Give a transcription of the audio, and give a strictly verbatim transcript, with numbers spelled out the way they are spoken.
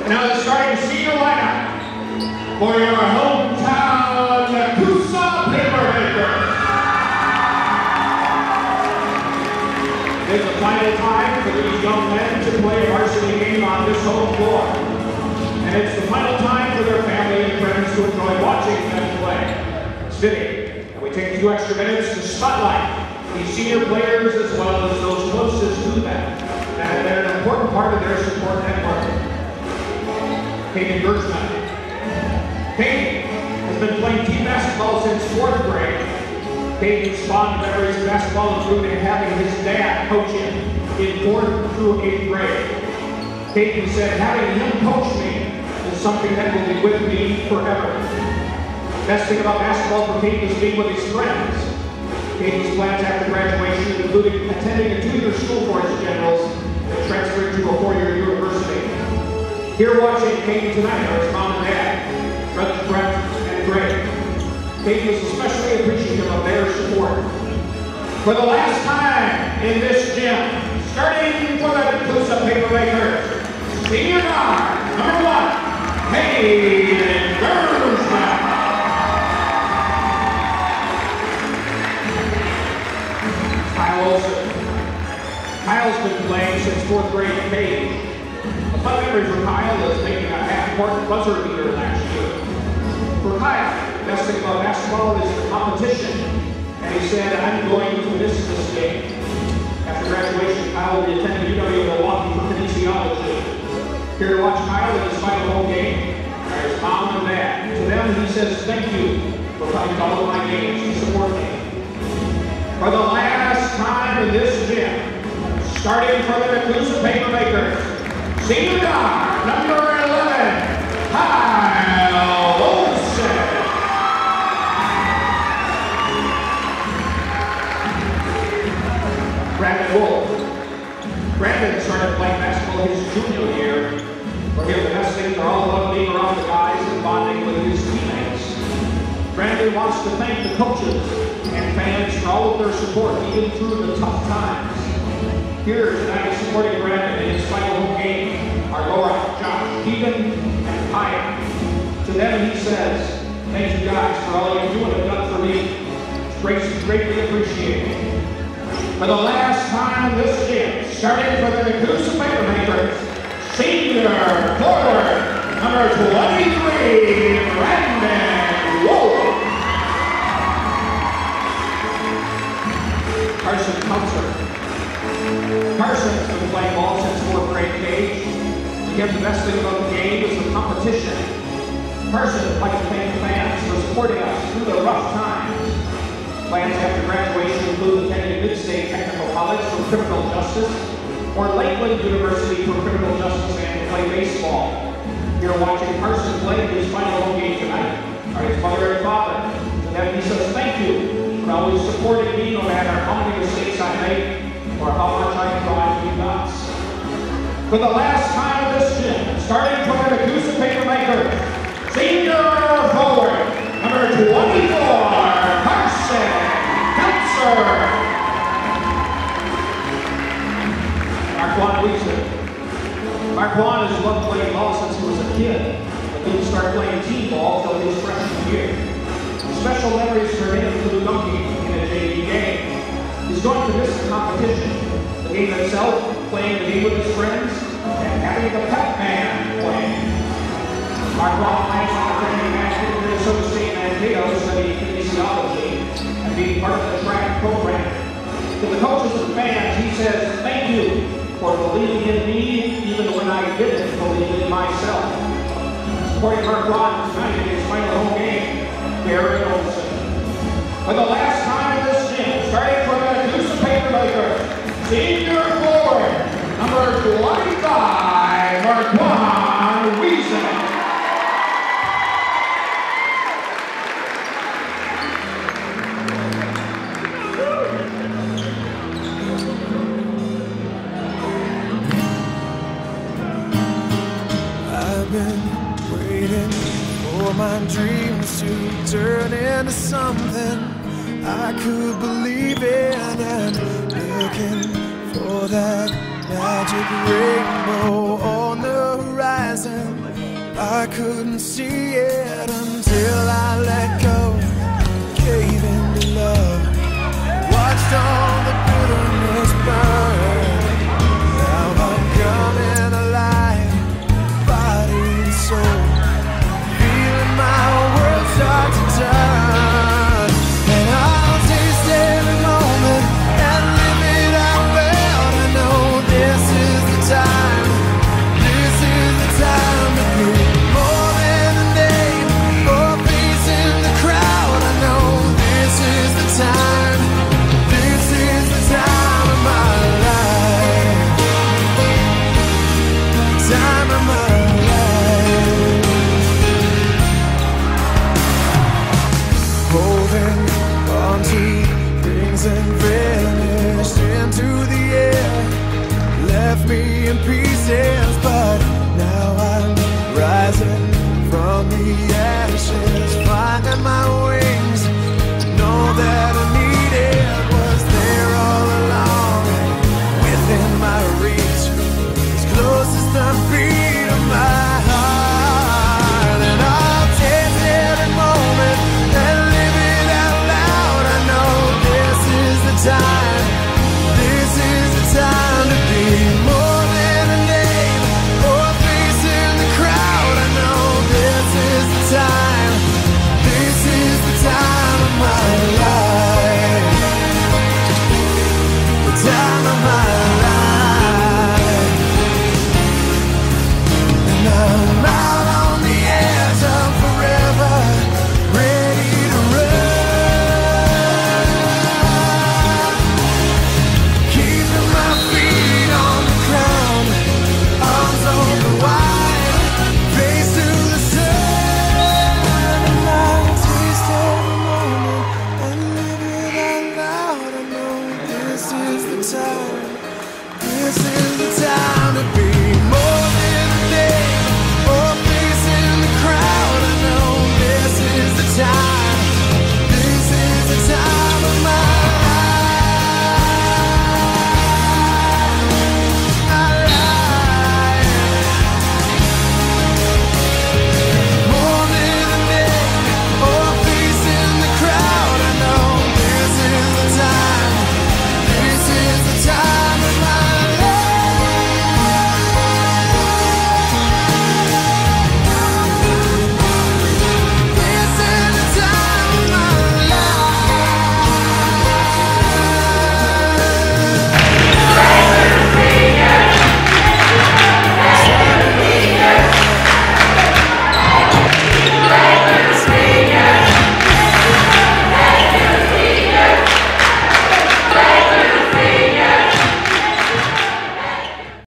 Now the starting senior lineup for your hometown Coosa Papermakers. It's the final time for these young men to play a varsity game on this home floor. And it's the final time for their family and friends to enjoy watching them play. It's fitting that we take a few extra minutes to spotlight these senior players as well as those closest to them. And they're an important part of their support network. Peyton Bergman. Peyton has been playing team basketball since fourth grade. Peyton's fond memories of basketball included having his dad coach him in fourth through eighth grade. Peyton said, having him coach me is something that will be with me forever. Best thing about basketball for Peyton is being with his friends. Peyton's plans after graduation included attending a two-year school for his generals and transferring to a four-year university. Here watching Peyton tonight are his mom and dad, brothers Brett and Greg. Peyton is especially appreciative of their support. For the last time in this gym, starting for the Coosa Papermakers, senior guard, number one, Peyton Bergman. Kyle Olsen. Kyle's been playing since fourth grade at Page. A fun memory for Kyle is making a half-court buzzer beater last year. For Kyle, the best thing about basketball is the competition. And he said, I'm going to miss this game. After graduation, Kyle will be attending U W Milwaukee for kinesiology. Here to watch Kyle in his final home game are his mom and dad. To them, he says, thank you for coming to all of my games to support me. For the last time in this gym, starting for the Coosa Papermakers, senior guard, number eleven, Kyle Olsen. Brandon Wolf. Brandon started playing basketball his junior year. For him, the best things are all about being around the guys and bonding with his teammates. Brandon wants to thank the coaches and fans for all of their support, even through the tough times. Here tonight, supporting Brandon in his final home game are Laura, Josh, Keegan, and Kaya. To them, he says, thank you guys for all you do and have done for me. It's great, greatly appreciated. For the last time in this gym, starting for the Coosa Papermakers, senior forward, number twenty-three, Brandon Wolf. Carson Counselor. Carson's been playing ball since fourth grade age. Again, the best thing about the game is the competition. Carson would like to thank the fans for supporting us through the rough times. Plans after graduation include attending Mid-State Technical College for criminal justice or Lakeland University for criminal justice and to play baseball. Here watching Carson play his final home game tonight are his mother and father. To them, he says thank you for always supporting me no matter how many mistakes I make or how much I drive you nuts. For the last time in this gym, starting from the Coosa Papermakers, senior forward, number twenty-four, Carson Counselor. Marquand Weasley. Marquand has loved playing ball since he was a kid, but didn't start playing team ball until his freshman year. Special memories for him include dunking in a J V game. He's going to miss the competition, the game itself, playing the game with his friends, and having the pep band playing. Marquand plans on attending Nashville, Minnesota State Mankato, studying kinesiology and being part of the track program. To the coaches and fans, he says, thank you for believing in me even when I didn't believe in myself. Supporting Marquand tonight in his final home game, Barry Olsen. For the last time in this gym, starting for the Coosa Papermakers, senior forward, number twenty-five, Marquand Weasley. I've been waiting for my dreams to turn into something I could believe in, and looking for that magic rainbow on the horizon. I couldn't see it until I let go, gave in to love, watched all the bitterness burn. Now I'm coming alive, body and soul, feeling my world start to turn. And I'll taste every moment and live it out loud. I know this is the time, this is the time to be more than a name or a face in the crowd. I know this is the time, this is the time of my life, time of my life. Holding on to things and vanished into the air, left me in pieces, but now I'm rising from the ashes, finding my wings. Know that I needed was there all along, within my reach, as close as the beat of my heart. And I'll taste every moment and live it out loud. I know this is the time, this is the time to be more than a name or a face in the crowd. I know this is the time, this is the time of my life, the time of my life. And I'm out on the edge of forever, ready to run, keeping my feet on the ground, arms open wide, face to the sun. And I'll taste every moment and live it out loud. I know this is the time, this is the